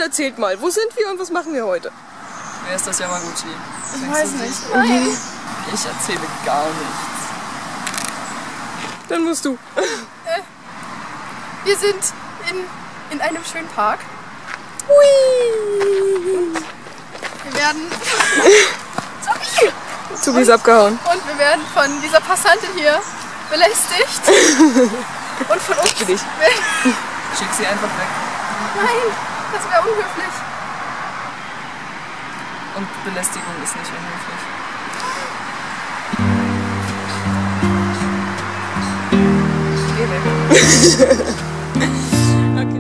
erzählt mal, wo sind wir und was machen wir heute? Wer ist das Yamaguchi? Ich weiß nicht. Nein. Ich erzähle gar nichts. Dann musst du. Wir sind in einem schönen Park. Hui. Wir werden... Zubi ist abgehauen. Und wir werden von dieser Passantin hier belästigt. Und von uns... Für dich. Schick sie einfach weg. Nein, das wäre unhöflich. Und Belästigung ist nicht unhöflich. Geh weg. Okay.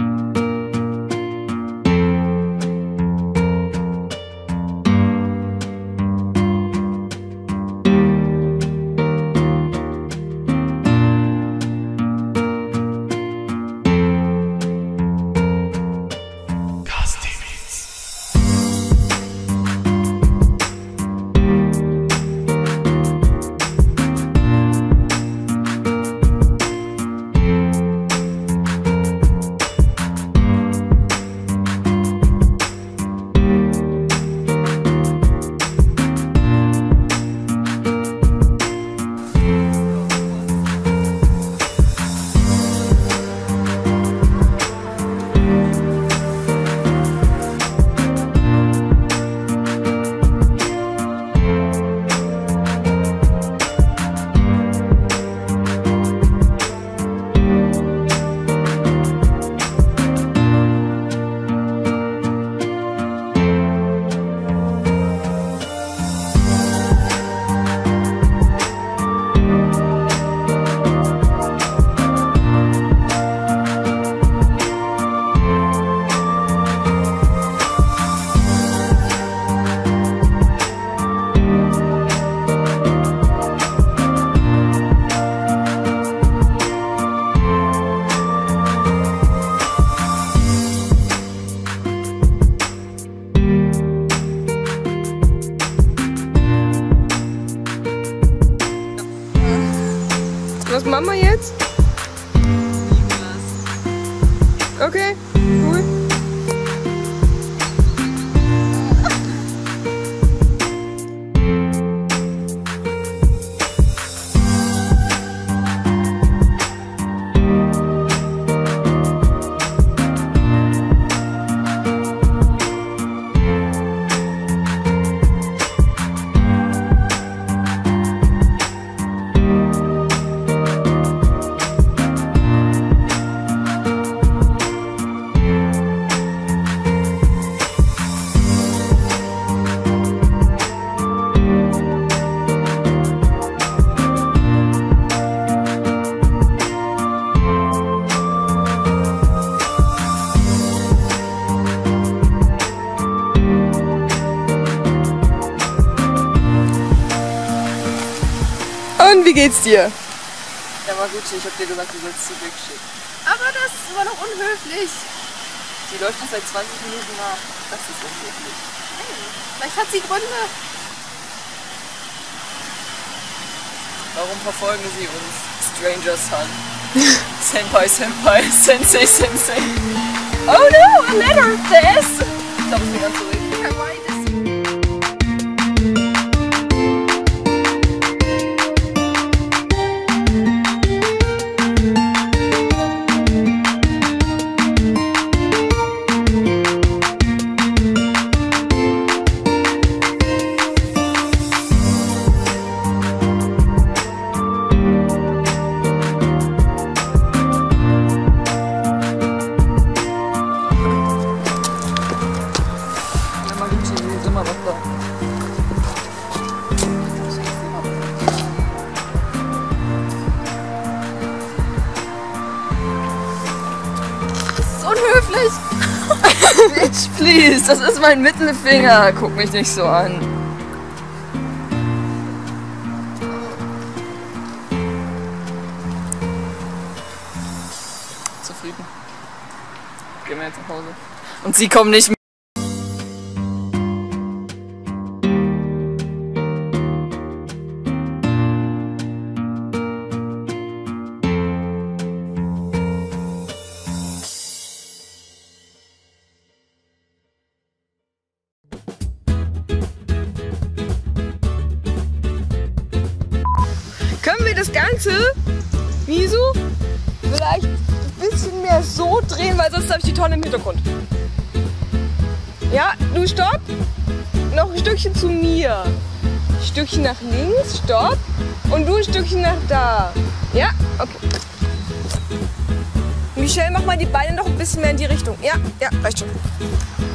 Was machen wir jetzt? Okay, cool. Und wie geht's dir? Yamaguchi, ich hab dir gesagt, du sollst sie wegschicken. Aber das war doch unhöflich. Die läuft uns seit 20 Minuten nach. Das ist unhöflich. Vielleicht hat sie Gründe. Warum verfolgen sie uns? Stranger Sun. Senpai, Senpai, Sensei, Sensei. Oh no, a letter! This! Ich glaube, es wäre zurück. Immer noch da. Das ist unhöflich. Bitch, please, das ist mein Mittelfinger. Guck mich nicht so an. Zufrieden. Gehen wir jetzt nach Hause. Und sie kommen nicht mehr. das Ganze, Misu, vielleicht ein bisschen mehr so drehen, weil sonst habe ich die Tonne im Hintergrund. Ja, du stopp. Noch ein Stückchen zu mir. Ein Stückchen nach links, stopp. Und du ein Stückchen nach da. Ja, okay. Michelle, mach mal die Beine noch ein bisschen mehr in die Richtung. Ja, reicht schon.